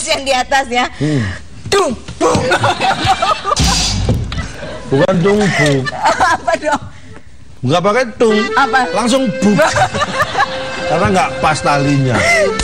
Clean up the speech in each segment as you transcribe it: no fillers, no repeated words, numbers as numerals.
yang di atas ya. Dung, bung. Bukan dung, bung. Apa dong? Nggak pakai dung. Apa? Langsung bung. Karena nggak pas talinya.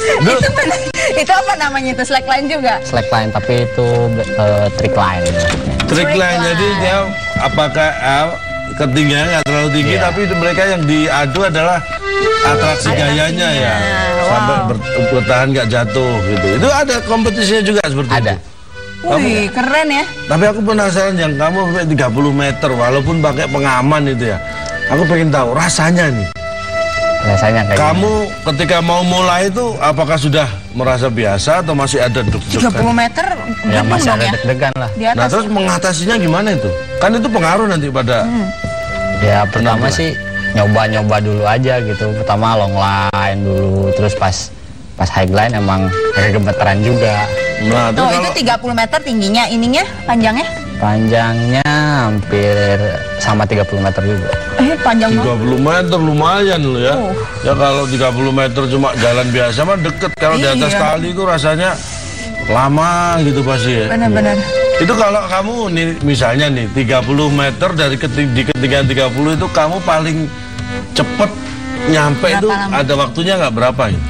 Itu apa namanya itu? Slackline juga? Slackline, tapi itu trick line. Trick line, jadi dia apakah ketinggiannya nggak terlalu tinggi, tapi mereka yang diadu adalah atraksi gayanya ya, sampai bertahan nggak jatuh gitu. Itu ada kompetisinya juga seperti itu. Wih, keren ya. Tapi aku penasaran yang kamu sampai 30 meter walaupun pakai pengaman itu ya. Aku pengen tahu rasanya nih. Rasanya kayak kamu ketika mau mulai itu apakah sudah merasa biasa atau masih ada deg-degan? 30 meter ya masih ada deg-degan lah. Nah terus mengatasinya gimana itu? Kan itu pengaruh nanti pada ya pertama sih nyoba-nyoba dulu aja gitu. Pertama long line dulu, terus pas high line emang agak gemeteran juga. Nah, itu 30 meter tingginya, ininya panjangnya? Panjangnya hampir sama 30 meter juga. Panjang 30 meter lumayan loh ya. Ya kalau 30 meter cuma jalan biasa mah deket. Kalau di atas kali itu rasanya lama gitu pasti ya. Benar-benar. Itu kalau kamu nih misalnya nih 30 meter dari di ketinggian 30 itu kamu paling cepet nyampe berapa itu lama? Ada waktunya nggak berapa ya?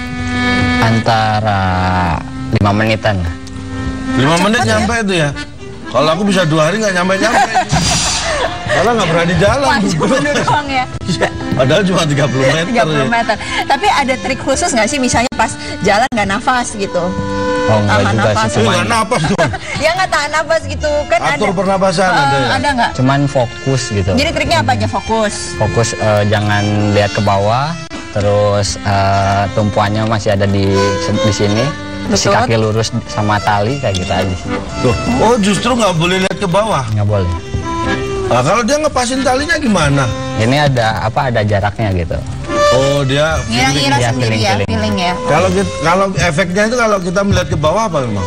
Antara 5 menitan. 5 menit nyampe itu ya? Kalau aku bisa 2 hari nggak nyampe-nyampe. Karena nggak berani jalan. Doang ya. Padahal cuma 30 meter. 30 meter. Tapi ada trik khusus nggak sih? Misalnya pas jalan nggak nafas gitu. Oh enggak juga nafas. sih. Nggak nafas tuh. Ya nggak tahan nafas gitu. Kan atur ada pernapasan ada ya? Ada nggak? Cuman fokus gitu. Jadi triknya apa aja? Fokus. Fokus jangan lihat ke bawah. Terus tumpuannya masih ada di sini. Si kaki lurus sama tali kayak gitu aja sih. Oh justru nggak boleh lihat ke bawah? Nggak boleh. Nah, kalau dia ngepasin talinya gimana? Ini ada jaraknya gitu. Oh dia ngira-ngira sendiri ya, feeling ya. Kalau efeknya itu kalau kita melihat ke bawah apa memang?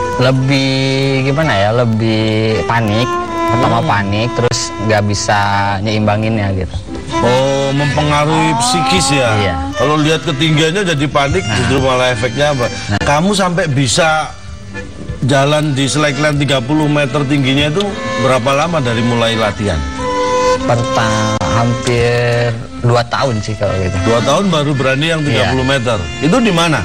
Lebih gimana ya? Lebih panik. Pertama panik, terus nggak bisa nyeimbanginnya gitu. Oh, mempengaruhi psikis ya? Iya. Kalau lihat ketinggiannya jadi panik, justru malah efeknya apa? Kamu sampai bisa jalan di slackline 30 meter tingginya itu berapa lama dari mulai latihan? Hampir 2 tahun sih kalau gitu. 2 tahun baru berani yang 30 meter. Itu di mana?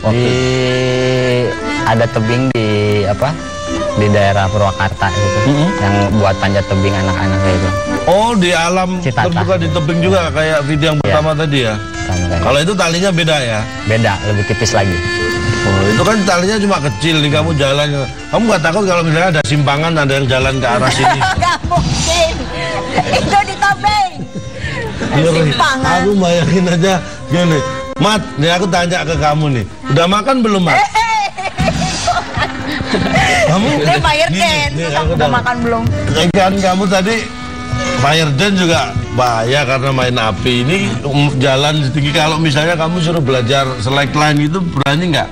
Ada tebing di daerah Purwakarta gitu, yang buat panjat tebing anak-anak gitu. Oh, di alam terbuka di tebing juga kayak video yang pertama tadi ya? Kalau itu talinya beda ya? Beda, lebih tipis lagi. Oh, itu kan talinya cuma kecil nih, kamu jalan. Kamu nggak takut kalau misalnya ada simpangan, ada yang jalan ke arah sini? Nggak mungkin. Itu di tebing. Simpangan. Aku bayangin aja gini. Mat, nih aku tanya ke kamu nih. Udah makan belum, Mat? Kamu fire dance, udah makan belum? Kan kamu tadi fire dance juga bahaya karena main api. Ini jalan tinggi, kalau misalnya kamu suruh belajar slackline itu berani nggak?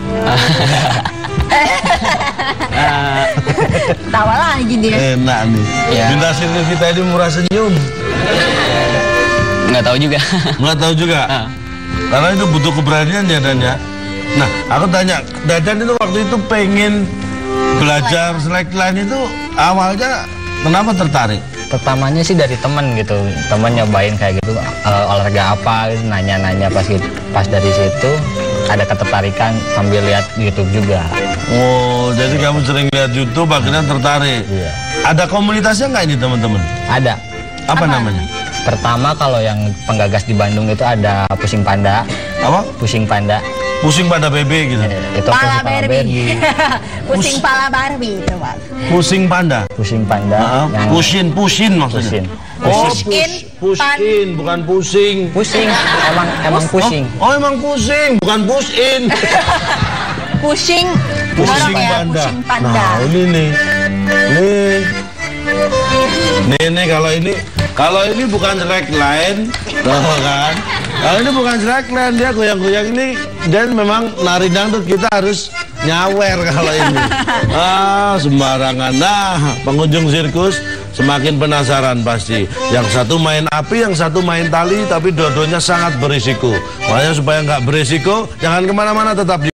Tawa lagi dia. Enak nih. Bintang sirkus kita ini murah senyum. Nggak tahu juga. Nggak tahu juga. Karena itu butuh keberanian ya Dan ya. Nah, aku tanya, Dadan itu waktu itu pengen belajar slackline itu awalnya kenapa tertarik? Pertamanya sih dari temen gitu, temen nyobain kayak gitu, olahraga apa gitu, nanya-nanya pas dari situ ada ketertarikan sambil lihat YouTube juga. Oh, jadi kamu sering lihat YouTube akhirnya tertarik. Iya. Ada komunitasnya nggak ini teman-teman? Ada. Apa namanya? Pertama kalau yang penggagas di Bandung itu ada Pusing Panda. Apa? Pusing Panda. Pusing pada bebek gitu. Itu pala Barbie. Pusing pala Barbie itu, Pak. Pusing panda. Pusing panda. Pusin maksudnya. Oh, pusing, bukan pusing. Pusing, emang pusing. Oh, emang pusing, bukan pusin. Pusing panda. Pusing panda. Nah, ini nih. Nih kalau ini bukan slackline, kan? Kalau ini bukan slackline, dia goyang-goyang ini, dan memang nari dangdut kita harus nyawer kalau ini. Sembarangan. Nah, pengunjung sirkus semakin penasaran pasti. Yang satu main api, yang satu main tali, tapi dua-duanya sangat berisiko. Makanya supaya nggak berisiko, jangan kemana-mana, tetap di